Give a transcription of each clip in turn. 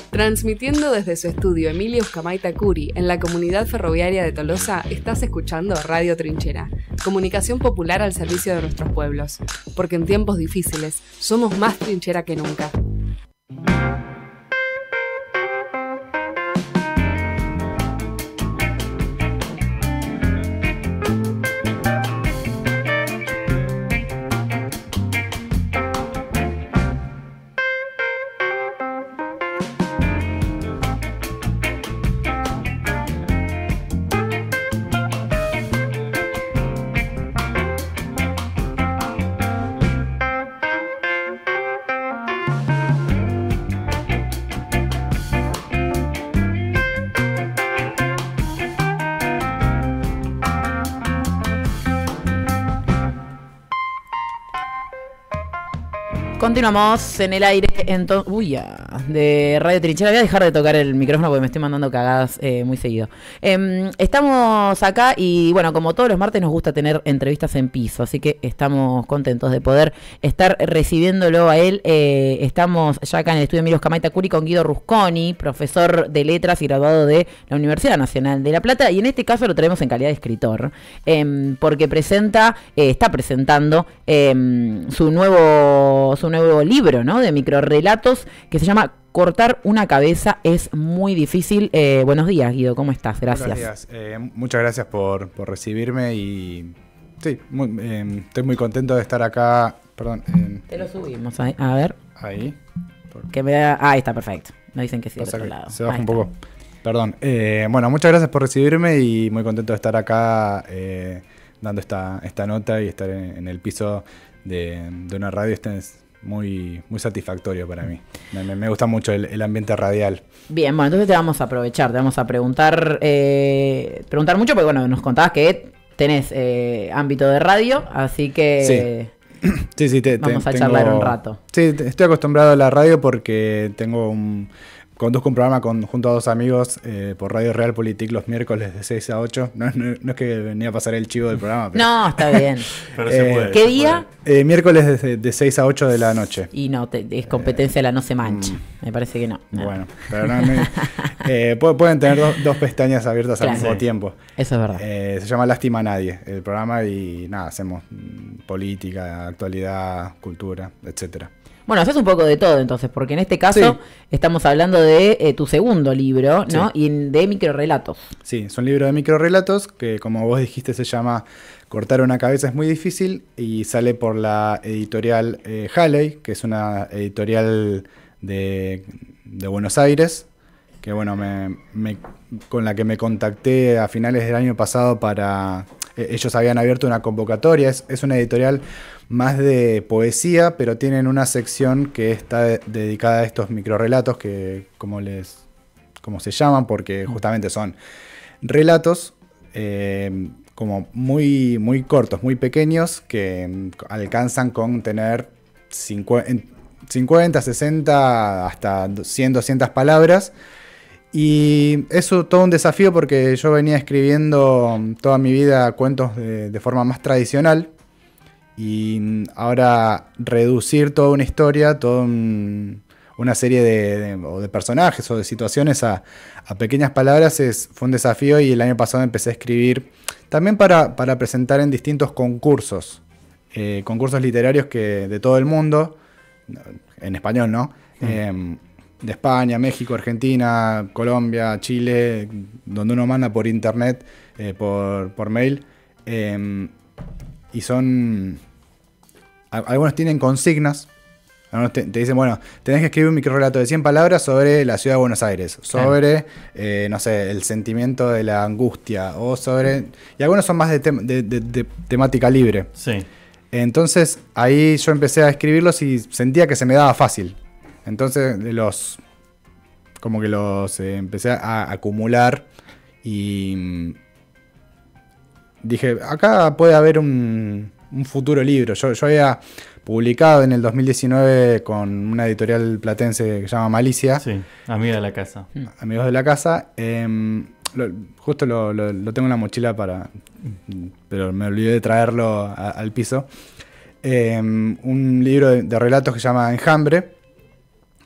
Transmitiendo desde su estudio Emilio Uzcamaita Curi en la comunidad ferroviaria de Tolosa, estás escuchando Radio Trinchera, comunicación popular al servicio de nuestros pueblos, porque en tiempos difíciles somos más trinchera que nunca. Continuamos en el aire de Radio Trinchera. Voy a dejar de tocar el micrófono porque me estoy mandando cagadas muy seguido. Estamos acá y bueno, como todos los martes nos gusta tener entrevistas en piso, así que estamos contentos de poder estar recibiéndolo a él. Estamos ya acá en el estudio Emilio Uzcamaita Curi con Guido Rusconi, profesor de letras y graduado de la Universidad Nacional de La Plata, y en este caso lo traemos en calidad de escritor, porque está presentando su nuevo libro, ¿no?, de microrrelatos que se llama Cortar una cabeza es muy difícil. Buenos días, Guido, ¿cómo estás? Gracias. Buenos días. Muchas gracias por recibirme y sí, estoy muy contento de estar acá. Perdón. Te lo subimos, a ver. Ahí. Ahí está, perfecto. Me dicen que sí, del otro lado. Se baja un poco. Perdón. Bueno, muchas gracias por recibirme y muy contento de estar acá dando esta nota y estar en el piso de una radio. Es muy satisfactorio para mí. Me gusta mucho el ambiente radial. Bien, bueno, entonces te vamos a aprovechar, te vamos a preguntar mucho, porque bueno, nos contabas que tenés ámbito de radio, así que sí, vamos a charlar un rato. Sí, estoy acostumbrado a la radio porque conduzco un programa junto a dos amigos por Radio Real Politic los miércoles de 6 a 8. No es que venía a pasar el chivo del programa. Pero, no, está bien. Pero se puede. ¿Qué día? Miércoles de 6 a 8 de la noche. Y no, es competencia la no se mancha. Me parece que no. Bueno, pero pueden tener dos pestañas abiertas al mismo tiempo. Eso es verdad. Se llama Lástima a Nadie el programa y nada, hacemos política, actualidad, cultura, etcétera. Bueno, haces un poco de todo entonces, porque en este caso estamos hablando de tu segundo libro, ¿no? Sí. Y de microrrelatos. Sí, es un libro de microrrelatos que, como vos dijiste, se llama Cortar una cabeza es muy difícil y sale por la editorial Halley, que es una editorial de Buenos Aires, que bueno, con la que me contacté a finales del año pasado para... Ellos habían abierto una convocatoria, es una editorial más de poesía, pero tienen una sección que está dedicada a estos microrrelatos que como se llaman, porque justamente son relatos como muy cortos, muy pequeños, que alcanzan con tener 50, 60, hasta 100, 200 palabras. Y eso todo un desafío porque yo venía escribiendo toda mi vida cuentos de forma más tradicional y ahora reducir toda una historia, toda una serie de personajes o de situaciones a pequeñas palabras fue un desafío, y el año pasado empecé a escribir también para presentar en distintos concursos literarios de todo el mundo, en español, ¿no? De España, México, Argentina, Colombia, Chile, donde uno manda por internet, por mail. Y algunos tienen consignas. Algunos te dicen, bueno, tenés que escribir un microrrelato de 100 palabras sobre la ciudad de Buenos Aires, sobre, no sé, el sentimiento de la angustia, o sobre... Y algunos son más de temática libre. Sí. Entonces, ahí yo empecé a escribirlos y sentía que se me daba fácil. Entonces los empecé a acumular y dije, acá puede haber un futuro libro. Yo había publicado en el 2019 con una editorial platense que se llama Malicia. Sí, Amiga de la Casa. Amigos de la Casa. Justo lo tengo en la mochila pero me olvidé de traerlo al piso. Un libro de relatos que se llama Enjambre,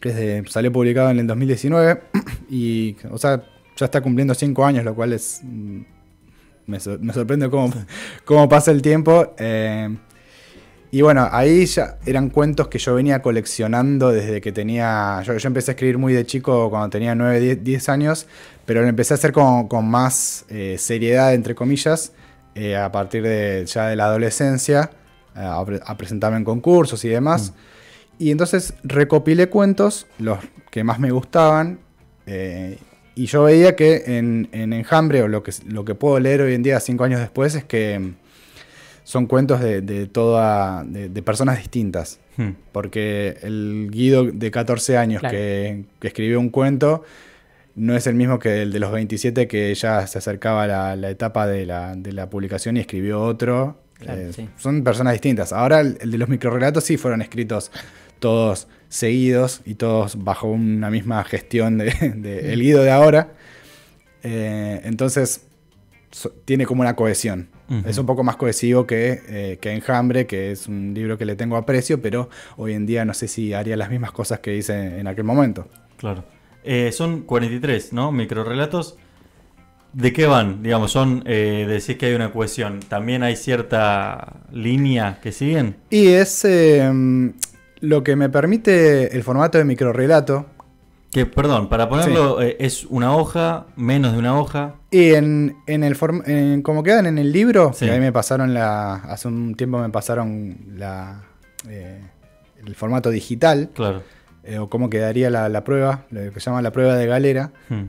salió publicado en el 2019 y, o sea, ya está cumpliendo 5 años, lo cual es... me sorprende cómo pasa el tiempo. Y bueno, ahí ya eran cuentos que yo venía coleccionando desde que tenía... Yo empecé a escribir muy de chico cuando tenía 9, 10 años, pero lo empecé a hacer con más seriedad, entre comillas, a partir ya de la adolescencia, a presentarme en concursos y demás. Y entonces recopilé cuentos, los que más me gustaban, y yo veía que en Enjambre, o lo que puedo leer hoy en día, 5 años después, es que son cuentos de personas distintas. Porque el Guido de 14 años, claro, que escribió un cuento no es el mismo que el de los 27, que ya se acercaba a la etapa de la publicación y escribió otro. Claro, sí. Son personas distintas. Ahora el de los microrrelatos sí fueron escritos todos seguidos y todos bajo una misma gestión el Guido de ahora. Entonces tiene como una cohesión. Es un poco más cohesivo que Enjambre, que es un libro que le tengo aprecio, pero hoy en día no sé si haría las mismas cosas que hice en aquel momento. Claro. Son 43, ¿no? Microrrelatos. ¿De qué van? Digamos, decís que hay una cohesión. ¿También hay cierta línea que siguen? Y es lo que me permite el formato de microrrelato. Que, perdón, para ponerlo, sí, es una hoja, menos de una hoja. Y como quedan en el libro, sí, que ahí me pasaron hace un tiempo me pasaron el formato digital. Claro. O cómo quedaría la prueba, lo que se llama la prueba de galera.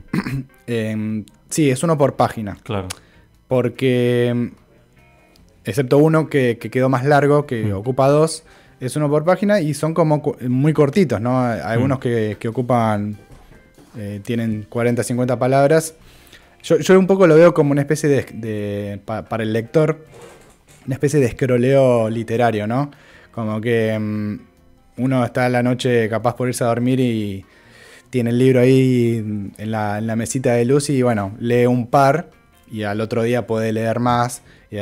Sí, es uno por página. Claro. Porque, excepto uno que quedó más largo, que ocupa 2, es uno por página y son como muy cortitos, ¿no? Hay algunos que ocupan, tienen 40, 50 palabras. Yo un poco lo veo como una especie para el lector, una especie de escroleo literario, ¿no? Como que uno está a la noche capaz por irse a dormir y tiene el libro ahí en la mesita de luz y bueno, lee un par y al otro día puede leer más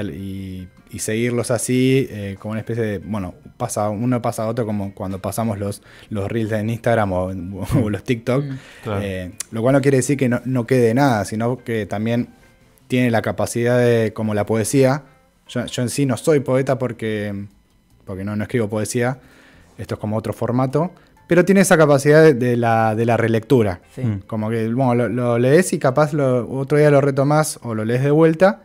y seguirlos así, como una especie de, bueno, uno pasa a otro, como cuando pasamos los reels en Instagram o los TikTok, claro. Lo cual no quiere decir que no quede nada, sino que también tiene la capacidad de, como la poesía. Yo en sí no soy poeta porque no escribo poesía. Esto es como otro formato, pero tiene esa capacidad de la relectura. Sí. Como que bueno, lo lees y capaz otro día lo retomás o lo lees de vuelta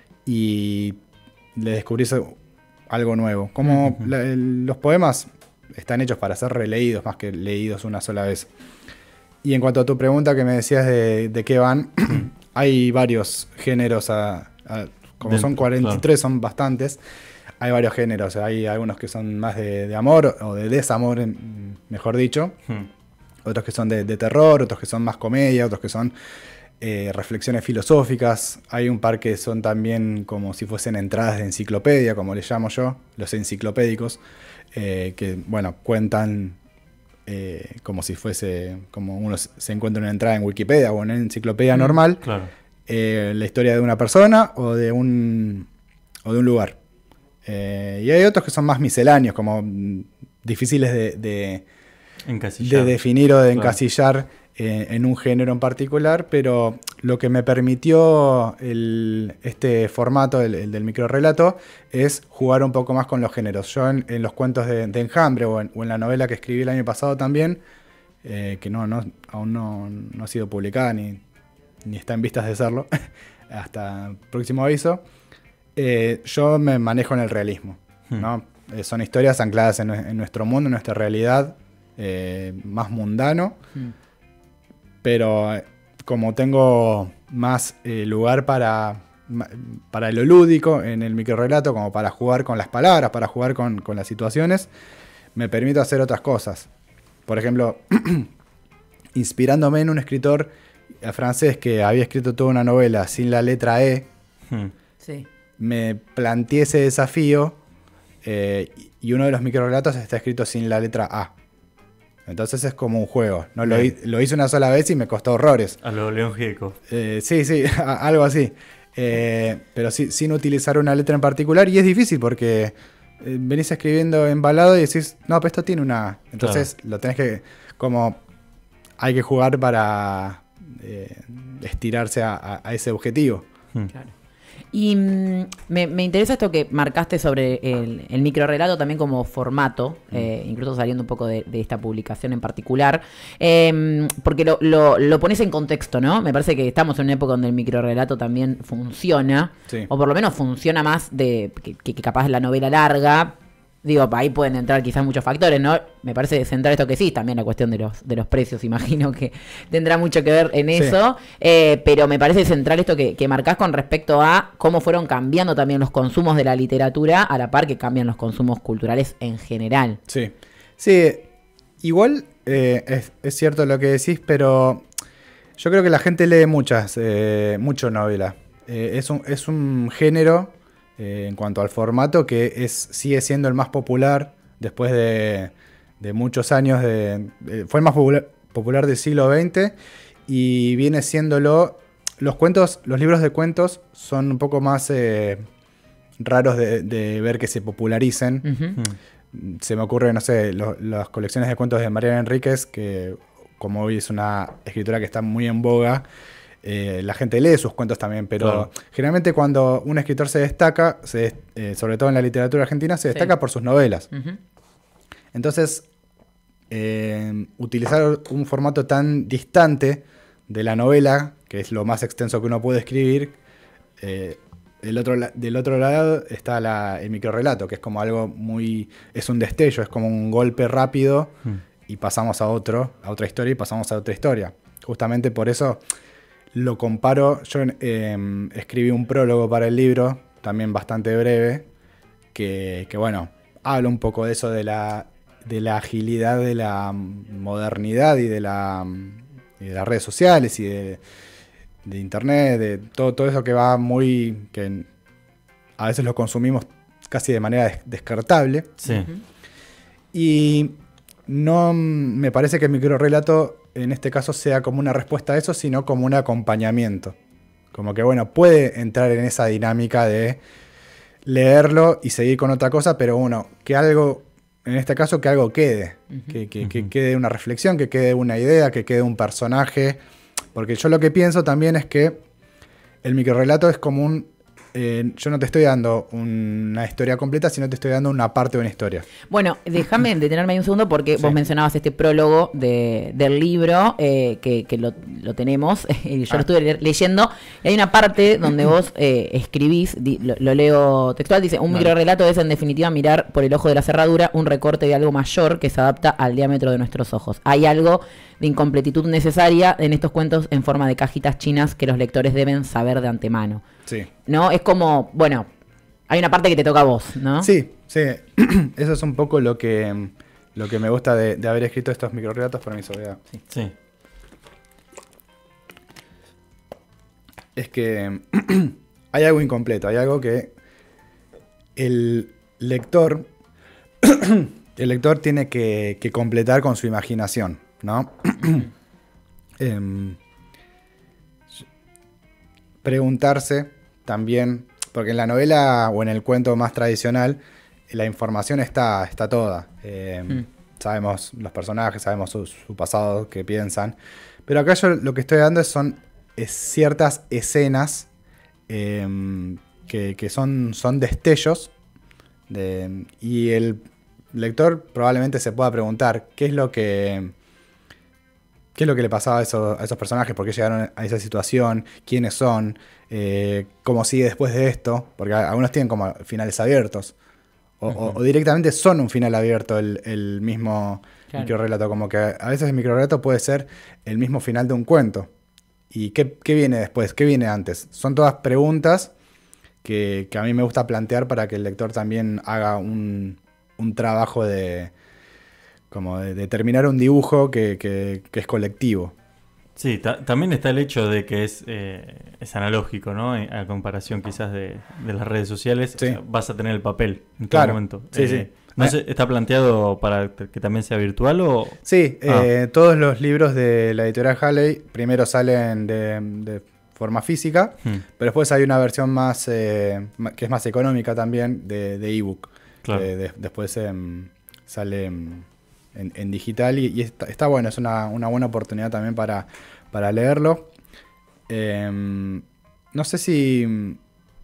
y le descubrís algo nuevo. Como los poemas están hechos para ser releídos más que leídos una sola vez. Y en cuanto a tu pregunta que me decías de qué van, hay varios géneros, como son 43, claro, son bastantes. Hay varios géneros, hay algunos que son más de amor o de desamor, mejor dicho. Otros que son de terror, otros que son más comedia, otros que son reflexiones filosóficas. Hay un par que son también como si fuesen entradas de enciclopedia, como le llamo yo, los enciclopédicos, que bueno, cuentan como si fuese, como uno se encuentra una entrada en Wikipedia o en una enciclopedia normal, claro, la historia de una persona o de un lugar. Y hay otros que son más misceláneos, como difíciles de definir o de encasillar en un género en particular, pero lo que me permitió este formato, el del microrrelato, es jugar un poco más con los géneros. Yo en los cuentos de Enjambre o en la novela que escribí el año pasado también, que aún no ha sido publicada ni está en vistas de serlo, hasta el próximo aviso. Yo me manejo en el realismo, ¿no? Son historias ancladas en nuestro mundo, en nuestra realidad, más mundano, pero como tengo más lugar para lo lúdico en el microrrelato, como para jugar con las palabras, para jugar con las situaciones, me permito hacer otras cosas. Por ejemplo, inspirándome en un escritor francés que había escrito toda una novela sin la letra E. Sí. Me planteé ese desafío y uno de los microrrelatos está escrito sin la letra A. Entonces es como un juego, ¿no? Lo hice una sola vez y me costó horrores. A lo León Gieco. Sí, algo así. Pero sí, sin utilizar una letra en particular. Y es difícil porque venís escribiendo embalado y decís, no, pero esto tiene una A. Entonces claro, lo tenés que como hay que jugar para estirarse a ese objetivo. Claro. Y me interesa esto que marcaste sobre el microrrelato también como formato, incluso saliendo un poco de esta publicación en particular, porque lo pones en contexto, ¿no? Me parece que estamos en una época donde el microrrelato también funciona, Sí. o por lo menos funciona más que capaz la novela larga. Digo, ahí pueden entrar quizás muchos factores, ¿no? Me parece central esto que sí, también la cuestión de los precios, imagino que tendrá mucho que ver en Sí. eso, pero me parece central esto que marcás con respecto a cómo fueron cambiando también los consumos de la literatura a la par que cambian los consumos culturales en general. Sí. Sí, igual es cierto lo que decís, pero yo creo que la gente lee mucho novela. Es un género, en cuanto al formato, que sigue siendo el más popular después de muchos años. Fue el más popular del siglo XX y viene siéndolo. Los libros de cuentos son un poco más raros de ver que se popularicen. Ujú. Se me ocurre, no sé, las colecciones de cuentos de Mariana Enríquez, que como hoy es una escritora que está muy en boga, la gente lee sus cuentos también, pero Claro. generalmente cuando un escritor se destaca, sobre todo en la literatura argentina, se destaca por sus novelas. Ujú. Entonces, utilizar un formato tan distante de la novela, que es lo más extenso que uno puede escribir, del otro lado está el microrrelato, que es como algo es un destello, es como un golpe rápido y pasamos a otra historia y pasamos a otra historia. Justamente por eso lo comparo. Yo escribí un prólogo para el libro, también bastante breve, que bueno, habla un poco de eso, de la agilidad, de la modernidad y de las redes sociales y de internet, de todo eso que va que a veces lo consumimos casi de manera descartable. Sí. Y no me parece que el microrrelato en este caso sea como una respuesta a eso, sino como un acompañamiento. Como que, bueno, puede entrar en esa dinámica de leerlo y seguir con otra cosa, pero bueno, en este caso, que algo quede. Que quede una reflexión, que quede una idea, que quede un personaje. Porque yo lo que pienso también es que el microrrelato es como yo no te estoy dando una historia completa, sino te estoy dando una parte de una historia. Bueno, déjame detenerme ahí un segundo porque Sí. vos mencionabas este prólogo del libro que lo tenemos, y yo lo estuve leyendo, y hay una parte donde vos escribís, lo leo textual, dice: un Vale. microrrelato es en definitiva mirar por el ojo de la cerradura un recorte de algo mayor que se adapta al diámetro de nuestros ojos. Hay algo de incompletitud necesaria en estos cuentos en forma de cajitas chinas que los lectores deben saber de antemano. Sí. ¿No? Es como, bueno, hay una parte que te toca a vos, ¿no? Sí, sí. Eso es un poco lo que me gusta de haber escrito estos microrrelatos para mi soledad. Sí. Es que hay algo incompleto, hay algo que el lector tiene que completar con su imaginación, ¿no? Preguntarse también, porque en la novela o en el cuento más tradicional, la información está toda. Sabemos los personajes, sabemos su pasado, qué piensan. Pero acá yo lo que estoy dando son ciertas escenas que son destellos. Y el lector probablemente se pueda preguntar qué es lo que le pasaba a esos personajes, por qué llegaron a esa situación, quiénes son, cómo sigue después de esto, porque algunos tienen como finales abiertos, o directamente son un final abierto el mismo Claro. microrrelato, como que a veces el microrrelato puede ser el mismo final de un cuento. ¿Y qué viene después? ¿Qué viene antes? Son todas preguntas que a mí me gusta plantear para que el lector también haga un trabajo de terminar un dibujo que es colectivo. Sí, también está el hecho de que es analógico, ¿no? A comparación quizás de las redes sociales, Sí. o sea, vas a tener el papel en todo Claro. momento. Sí, sí. ¿No sé, está planteado para que también sea virtual o...? Sí, todos los libros de la editorial Halley primero salen de forma física, pero después hay una versión más que es más económica también de ebook. Claro. Después sale en digital y está bueno, es una buena oportunidad también para leerlo. No sé si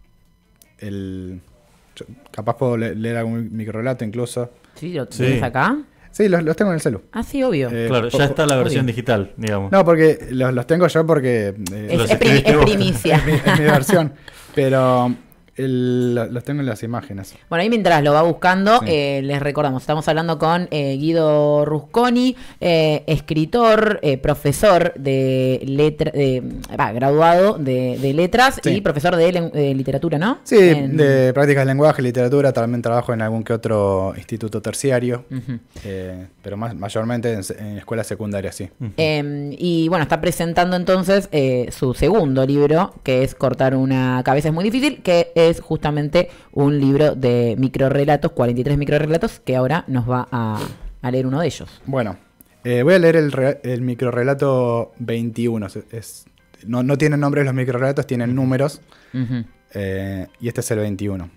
capaz puedo leer algún microrelato incluso. ¿Sí? ¿Lo tienes acá? Sí, los tengo en el celu. Ah, sí, obvio. Claro, ya está la versión obvio. digital, digamos. No, porque los tengo yo porque Es primicia. es mi versión. Pero los tengo en las imágenes. Bueno, ahí mientras lo va buscando, Sí. les recordamos, estamos hablando con Guido Rusconi, escritor, profesor de graduado de letras Sí. y profesor de literatura, ¿no? Sí, de prácticas de lenguaje, literatura, también trabajo en algún que otro instituto terciario, Ujú. pero mayormente en escuela secundaria, sí. Y bueno, está presentando entonces su segundo libro, que es Cortar una cabeza es muy difícil, que es justamente un libro de microrelatos, 43 microrelatos, que ahora nos va a leer uno de ellos. Bueno, voy a leer el microrelato 21. No tienen nombres los microrelatos, tienen números. Ujú. Y este es el 21.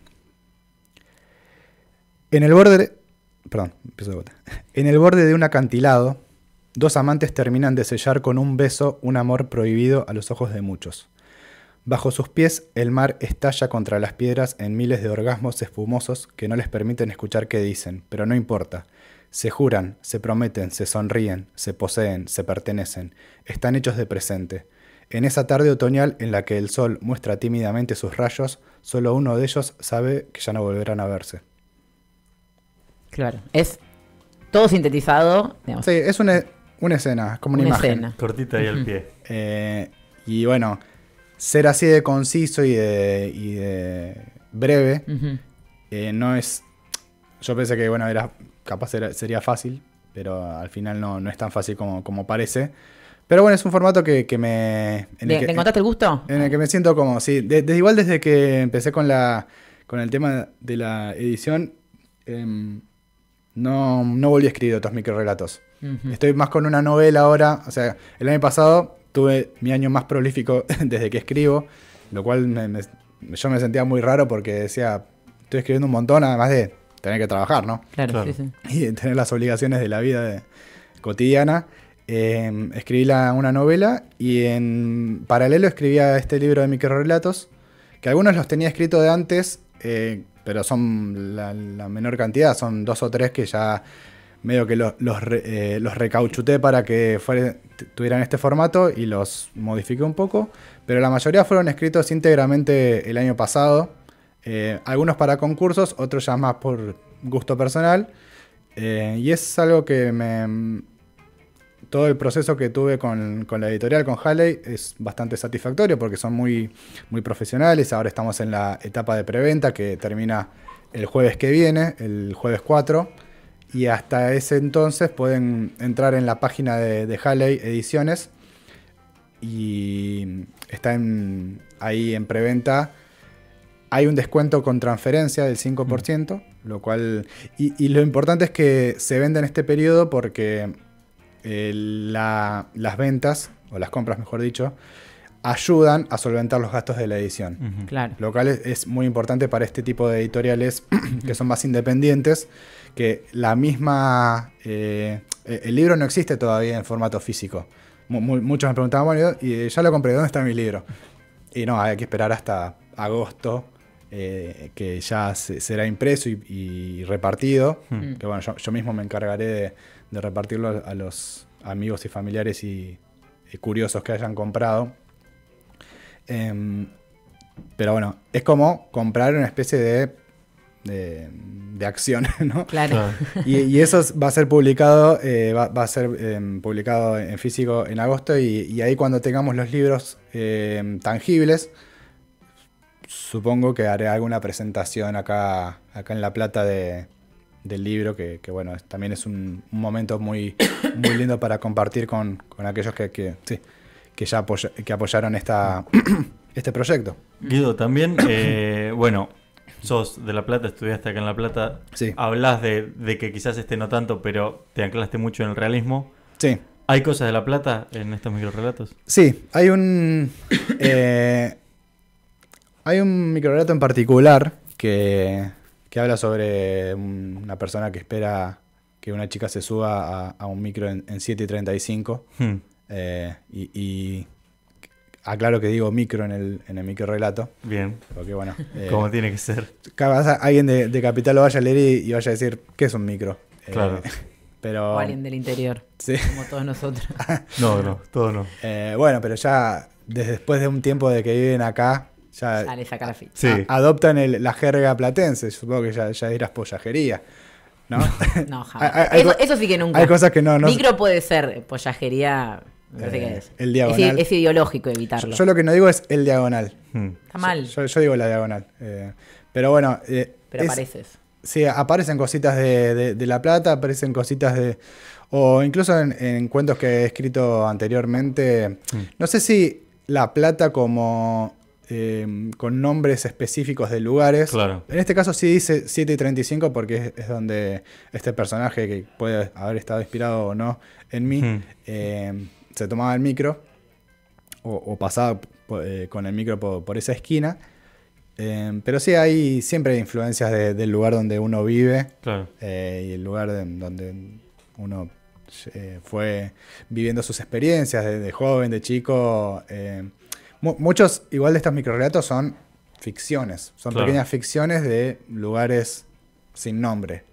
En el borde... Perdón, empiezo de vuelta. En el borde de un acantilado, dos amantes terminan de sellar con un beso un amor prohibido a los ojos de muchos. Bajo sus pies, el mar estalla contra las piedras en miles de orgasmos espumosos que no les permiten escuchar qué dicen, pero no importa. Se juran, se prometen, se sonríen, se poseen, se pertenecen. Están hechos de presente. En esa tarde otoñal en la que el sol muestra tímidamente sus rayos, solo uno de ellos sabe que ya no volverán a verse. Claro, es todo sintetizado, digamos. Sí, es una escena, es como una imagen. escena. Cortita ahí al pie. Y bueno, ser así de conciso y de breve, Ujú. no es... Yo pensé que bueno, sería fácil, pero al final no es tan fácil como parece. Pero bueno, es un formato que me... ¿Le encontraste el gusto? En el que me siento como, sí, igual desde que empecé con el tema de la edición, no volví a escribir otros microrelatos. Ujú. Estoy más con una novela ahora, o sea, el año pasado tuve mi año más prolífico desde que escribo, lo cual yo me sentía muy raro porque decía, estoy escribiendo un montón, además de tener que trabajar, ¿no? Claro, Claro. sí, sí. Y de tener las obligaciones de la vida cotidiana. Escribí una novela y en paralelo escribía este libro de microrelatos, que algunos los tenía escritos de antes, pero son la menor cantidad, son 2 o 3 que ya medio que los recauchuté para que tuvieran este formato y los modifiqué un poco, pero la mayoría fueron escritos íntegramente el año pasado, algunos para concursos, otros ya más por gusto personal, y es algo que todo el proceso que tuve con la editorial, con Halley, es bastante satisfactorio porque son muy, muy profesionales. Ahora estamos en la etapa de preventa que termina el jueves que viene, el jueves 4. Y hasta ese entonces pueden entrar en la página de Halley Ediciones y está ahí en preventa. Hay un descuento con transferencia del 5%, lo cual... Y lo importante es que se venda en este periodo porque... las ventas, o las compras mejor dicho, ayudan a solventar los gastos de la edición. Ujú. Claro. Lo cual es muy importante para este tipo de editoriales que son más independientes, que la misma... el libro no existe todavía en formato físico. Muchos me preguntaban, bueno, y ya lo compré, ¿dónde está mi libro? Y no, hay que esperar hasta agosto, que ya será impreso y repartido. Mm. Que bueno, yo mismo me encargaré de repartirlo a los amigos y familiares y curiosos que hayan comprado. Pero bueno, es como comprar una especie de acción, ¿no? Claro. Claro. Y eso va a ser publicado, va a ser publicado en físico en agosto y ahí cuando tengamos los libros tangibles, supongo que haré alguna presentación acá en La Plata del libro, que bueno, también es un momento muy, muy lindo para compartir con aquellos que ya que apoyaron este proyecto. Guido, también, bueno, sos de La Plata, estudiaste acá en La Plata. Sí. Hablas de que quizás no tanto, pero te anclaste mucho en el realismo. Sí. ¿Hay cosas de La Plata en estos microrelatos? Sí, hay un microrelato en particular que habla sobre una persona que espera que una chica se suba a un micro en 7:35. Y aclaro que digo micro en el micro relato. Bien. Porque bueno. Como tiene que ser. Capaz alguien de Capital lo vaya a leer y vaya a decir, ¿qué es un micro? Claro. Pero, O alguien del interior, sí. como todos nosotros. No, todo no. Bueno, pero ya después de un tiempo de que viven acá, ya Ya le saca la ficha. Sí. adoptan la jerga platense. Supongo que ya dirás pollajería, ¿no? No, jamás. Hay Eso sí que nunca. hay cosas que no. Micro puede ser, pollajería, me parece que es. El diagonal. Es ideológico evitarlo. Yo lo que no digo es el diagonal. Está mal, Yo digo la diagonal. Pero bueno. pero apareces. Sí, aparecen cositas de La Plata, aparecen cositas de... O incluso en cuentos que he escrito anteriormente. No sé si La Plata como... con nombres específicos de lugares. Claro. En este caso sí dice 7:35 porque es donde este personaje, que puede haber estado inspirado o no en mí, se tomaba el micro o pasaba con el micro por esa esquina. Pero sí, siempre hay influencias del lugar donde uno vive. Claro. Y el lugar donde uno fue viviendo sus experiencias de joven, de chico. Muchos, igual de estos microrelatos, son ficciones. Son Claro. pequeñas ficciones de lugares sin nombre.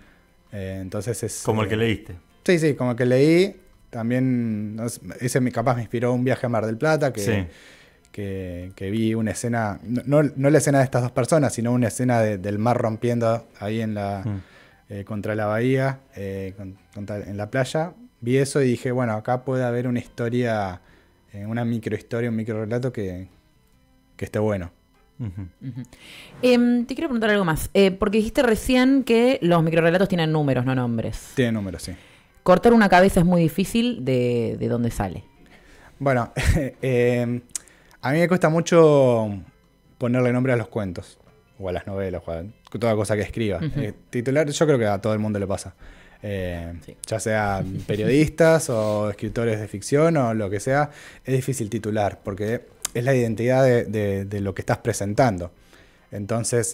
Entonces es... Como el que leíste. Sí, como que leí. También, ese capaz me inspiró un viaje a Mar del Plata, Sí. que vi una escena, no la escena de estas dos personas, sino una escena del mar rompiendo ahí en contra la bahía, en la playa. Vi eso y dije, bueno, acá puede haber una historia, una microhistoria, un microrelato que esté bueno. Ujú. Ujú. Te quiero preguntar algo más, porque dijiste recién que los microrelatos tienen números, no nombres. Tiene números, sí. Cortar una cabeza es muy difícil, ¿de dónde sale? Bueno, a mí me cuesta mucho ponerle nombre a los cuentos, o a las novelas, o a toda cosa que escriba. Titular, yo creo que a todo el mundo le pasa. Sí. Ya sean periodistas o escritores de ficción o lo que sea, es difícil titular, porque es la identidad de lo que estás presentando. Entonces,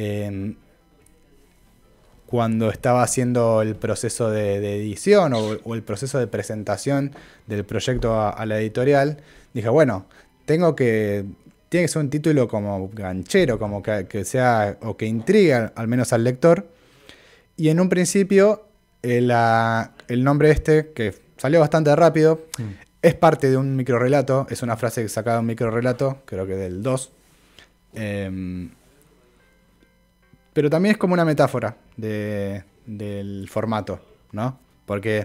cuando estaba haciendo el proceso de edición o el proceso de presentación del proyecto a la editorial, dije, bueno, tiene que ser un título como ganchero, como que sea, o que intrigue al menos al lector. Y en un principio, el nombre que salió bastante rápido, es parte de un microrrelato, es una frase sacada de un microrrelato, creo que del 2. Pero también es como una metáfora del formato, ¿no? Porque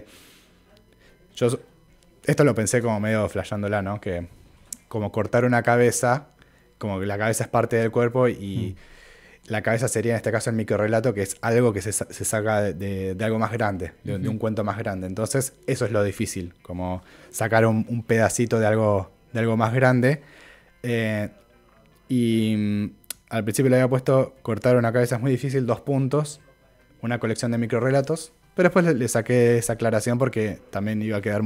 esto lo pensé como medio flasheándola, ¿no? Que como cortar una cabeza, como que la cabeza es parte del cuerpo y la cabeza sería en este caso el microrrelato, que es algo que se saca de algo más grande, de un cuento más grande. Entonces eso es lo difícil, como sacar un pedacito de algo más grande. Al principio le había puesto cortar una cabeza es muy difícil, 2 puntos, una colección de microrrelatos, pero después le saqué esa aclaración porque también iba a quedar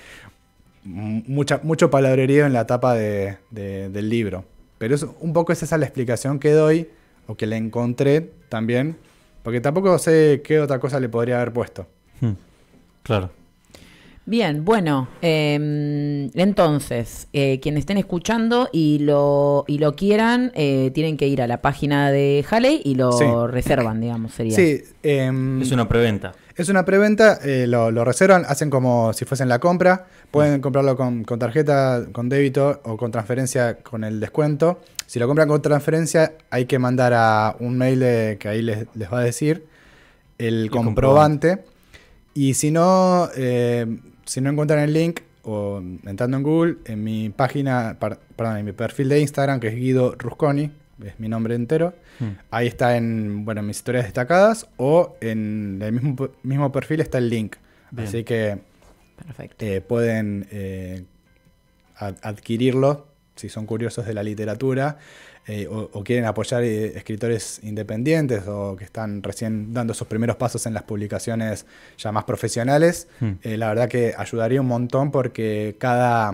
mucho palabrerío en la tapa del libro. Pero un poco es esa la explicación que doy, o que le encontré también, porque tampoco sé qué otra cosa le podría haber puesto. Claro. Bien, bueno, entonces, quienes estén escuchando y lo quieran, tienen que ir a la página de Halley y lo Sí. reservan, digamos, sería. Sí, Es una preventa. es una preventa, lo reservan, hacen como si fuesen la compra, pueden comprarlo con tarjeta, con débito o con transferencia con el descuento. Si lo compran con transferencia hay que mandar a un mail que ahí les va a decir el comprobante. Y si no encuentran el link, o entrando en Google, en mi página, en mi perfil de Instagram, que es Guido Rusconi, es mi nombre entero, ahí está en mis historias destacadas, o en el mismo perfil está el link. Bien. Así que Perfecto. pueden adquirirlo si son curiosos de la literatura o quieren apoyar escritores independientes o que están recién dando sus primeros pasos en las publicaciones ya más profesionales. La verdad que ayudaría un montón porque cada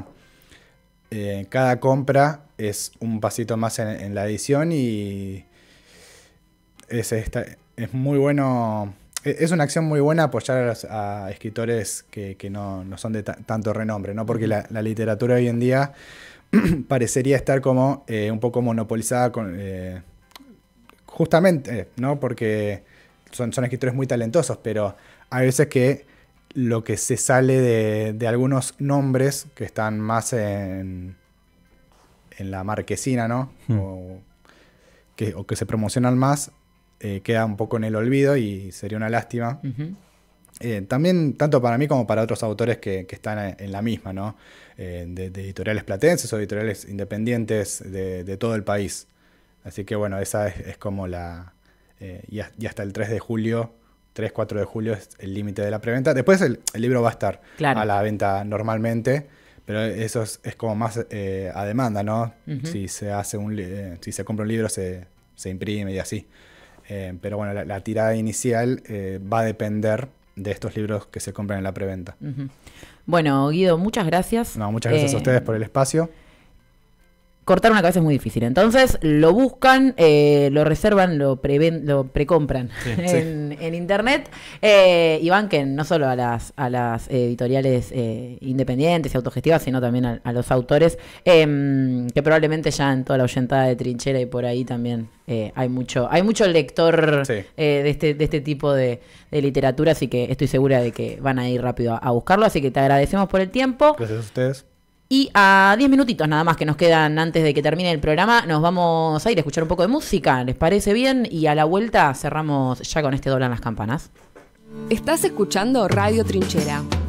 compra es un pasito más en la edición y es muy bueno es una acción muy buena apoyar a escritores que no son de tanto renombre, ¿no? Porque la literatura hoy en día parecería estar como un poco monopolizada con, justamente, ¿no? Porque son escritores muy talentosos, pero hay veces que lo que se sale de algunos nombres que están más en la marquesina, ¿no? O que se promocionan más, queda un poco en el olvido y sería una lástima. También, tanto para mí como para otros autores que están en la misma, ¿no? De editoriales platenses o editoriales independientes de todo el país. Así que bueno, esa es como y hasta el 3 de julio, 3-4 de julio es el límite de la preventa. Después el libro va a estar a la venta normalmente, pero eso es como más a demanda, ¿no? Si se hace si se compra un libro, se imprime y así. Pero bueno, la tirada inicial va a depender de estos libros que se compran en la preventa. Bueno, Guido, muchas gracias. No, muchas gracias a ustedes por el espacio. Cortar una cabeza es muy difícil. Entonces lo buscan, lo reservan, lo precompran en internet y banquen no solo a las editoriales independientes y autogestivas, sino también a los autores, que probablemente ya en toda la oyentada de Trinchera y por ahí también hay mucho lector de este tipo de literatura, así que estoy segura de que van a ir rápido a buscarlo. Así que te agradecemos por el tiempo. Gracias a ustedes. Y a 10 minutitos nada más que nos quedan antes de que termine el programa, nos vamos a ir a escuchar un poco de música, ¿les parece bien? Y a la vuelta cerramos ya con este Doblan las Campanas. Estás escuchando Radio Trinchera.